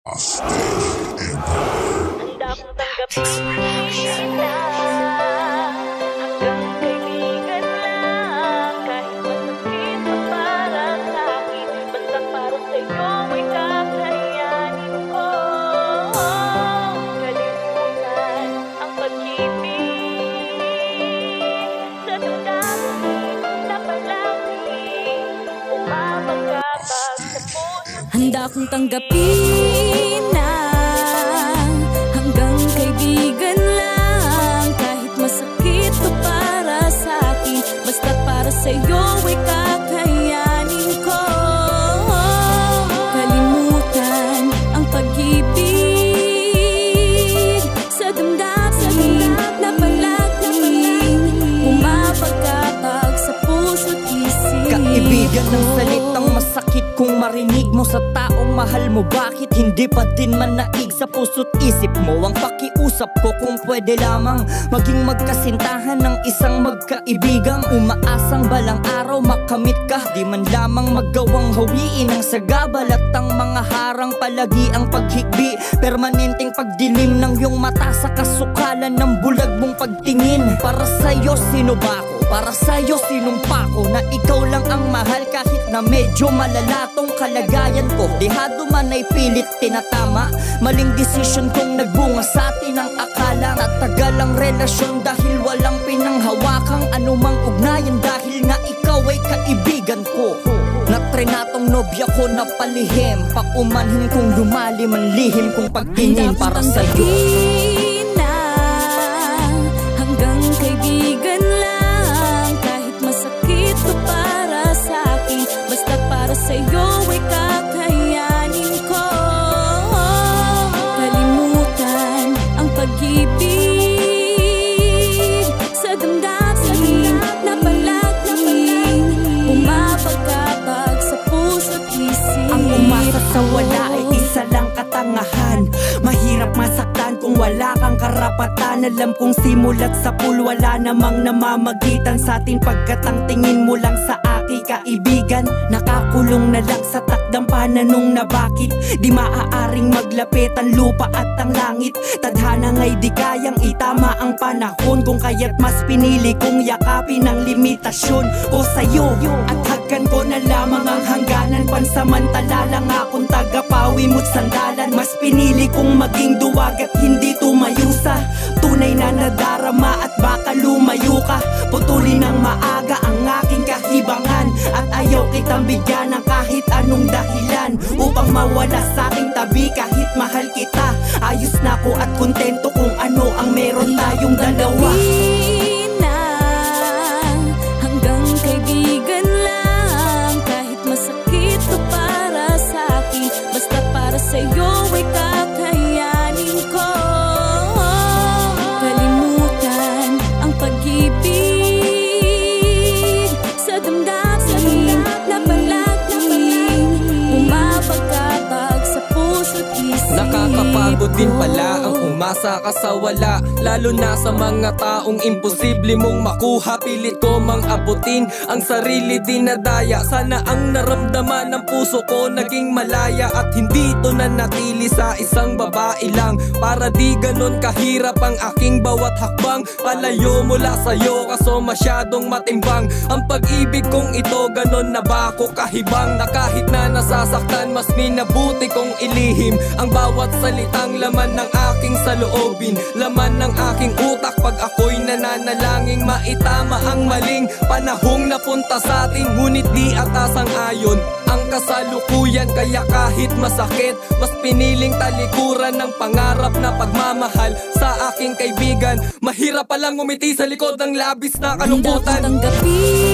Handa kong tanggapin na hanggang kaibigan lang. Kahit masakit pa para sa'kin, basta para sa'yo ay kakayanin ko. Kalimutan ang pag-ibig sa damdamin na palaging umabagabag sa puso. Handa kong tanggapin na hanggang kaibigan lang. Kahit masakit to para sa'kin, basta para sa'yo ay kakayanin ko. Kalimutan ang pag-ibig sa damdamin na palaging pumapagkapag sa puso't isip. Kaibigan ng salitang masakit kung marinig mo sa taong mahal mo. Bakit hindi pa din manaig sa puso't isip mo ang pakiusap ko? Kung pwede lamang maging magkasintahan ng isang magkaibigang umaasang balang araw makamit ka, di man lamang magawang hawiin ang sagabal at ang mga harang palagi ang paghikbi. Permanenteng pagdilim ng iyong mata sa kasukalan ng bulag mong pagtingin. Para sa'yo sino ba ako? Para sa'yo sinumpa ko na ikaw lang ang mahal kahit na medyo malalatong kalagayan ko. Dehado man ay pilit tinatama, maling desisyon kong nagbunga sa atin ang akala tatagal ang relasyon dahil walang pinanghawakang anumang ugnayan. Dahil nga ikaw ay kaibigan ko, natrenatong nobya ko na palihim, paumanhin kong lumalim ang lihim kong pagtingin para sa'yo. Na hanggang kaibigan lang, kahit masakit to para sa'kin, basta para sa'yo ay kakayanin ko. Kalimutan ang pag-ibig sa damdamin na palaging pumapagkapag sa puso't isip. Ang umasa sa wala ay isa lang katangahan. Mahirap masaktan kung wala kang karapatan. Alam kong simulat sa pool wala namang namamagitan sa atin, pagkat ang tingin mo lang sa aking kaibigan nakakulong na lang sa takdang pananong na bakit di maaaring maglapit ang lupa at ang langit. Tadhana nga'y di kayang itama ang panahon, kung kaya't mas pinili kong yakapin ang limitasyon ko sa'yo at hagkan ko na lamang ang hangganan. Pansamantala lang akong tagapawi mo't sandalan. Mas pinili kong maging duwag at hindi tumayo sa tunay na nadarama, at baka lumayo ka. Putulin ng maaga ang aking kahibangan at ayaw kitang bigyan ng kahit anong dahilan upang mawala sa aking tabi kahit mahal kita. Ayos na ko at kontento kung ano ang meron tayong dalawa. Na hanggang kaibigan lang, kahit masakit to para sa'kin, basta para sa'yo ay kakayanin ko. Kalimutan ang pag-ibig sa damdamin na palaging pumapagkapag sa puso't isip. Nakakapagod din pala ang umasa ka sa wala, lalo na sa mga taong imposible mong makuha. Pilit ko mang abutin ang sarili dinadaya. Sana ang naramdaman ng puso ko naging malaya at hindi ito nanatili sa isang babae lang. Para di ganon kahirap ang aking bawat hakbang palayo mula sa'yo, kaso masyadong matimbang ang pag-ibig kong ito. Ganon na ba ako kahibang na kahit na nasasaktan, mas minabuti kong ilihim ang bawat salitang laman ng aking saloobin, laman ng aking utak pag ako'y nananalangin maitama ang maling panahong napunta sa atin. Ngunit di atasang ayon ang kasalukuyan, kaya kahit masakit, mas piniling talikuran ng pangarap na pagmamahal sa aking kaibigan. Mahirap palang ngumiti sa likod ng labis na kalungkutan. Handa kong tanggapin